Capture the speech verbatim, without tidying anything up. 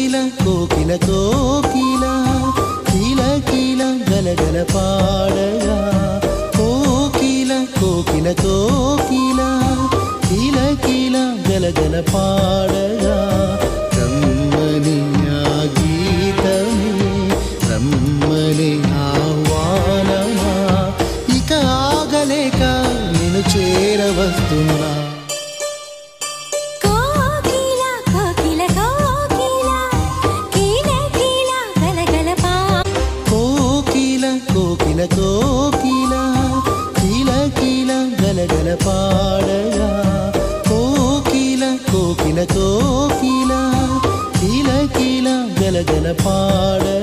కోకిల కోకిల కోకిల కీల కీల గలగల పాడగా కోకిల కోకిల కోకిల కీల కీల గలగల పాడగా రమ్మని ఆ గీతమే రమ్మని ఆహ్వానమా ఇక ఆగలేక నిన్ను చేరవస్తున్నా కోకిల కోకిల కీల కీల గలగల పాడగా కోకిల కోకిల కోకిల కీల కీల గలగల పాడ